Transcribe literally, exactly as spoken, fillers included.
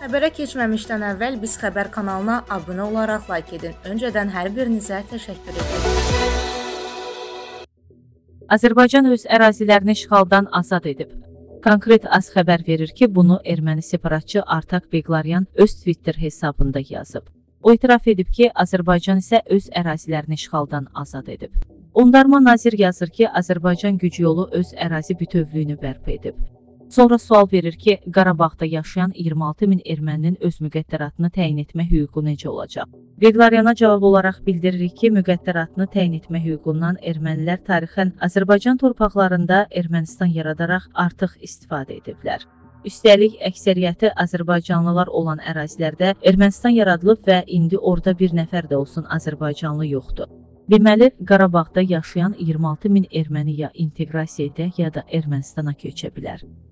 Xəbərə keçməmişdən əvvəl Biz Xəbər kanalına abunə olaraq like edin. Öncədən hər birinizə təşəkkür edirəm. Azərbaycan öz ərazilərini işğaldan azad edib. Konkret AS xəbər verir ki, bunu erməni separatçı Artak Beqlaryan öz Twitter hesabında yazıb. O etiraf edib ki, Azərbaycan isə öz ərazilərini işğaldan azad edib. Ondarma nazir yazır ki, Azərbaycan güc yolu öz ərazi bütövlüyünü bərpa edib. Sonra sual verir ki, Qarabağda yaşayan iyirmi altı min erməninin öz müqəddəratını təyin etmə hüququ necə olacaq? Beqlaryana cavab olaraq bildiririk ki, müqəddəratını təyin etmə hüququndan ermənilər tarixən Azərbaycan torpaqlarında Ermənistan yaradaraq artıq istifadə ediblər. Üstəlik, əksəriyyəti Azərbaycanlılar olan ərazilərdə Ermənistan yaradılıb və indi orada bir nəfər də olsun Azərbaycanlı yoxdur. Deməli, Qarabağda yaşayan iyirmi altı min erməni ya inteqrasiya edə, ya da Ermənistana köçə bilər.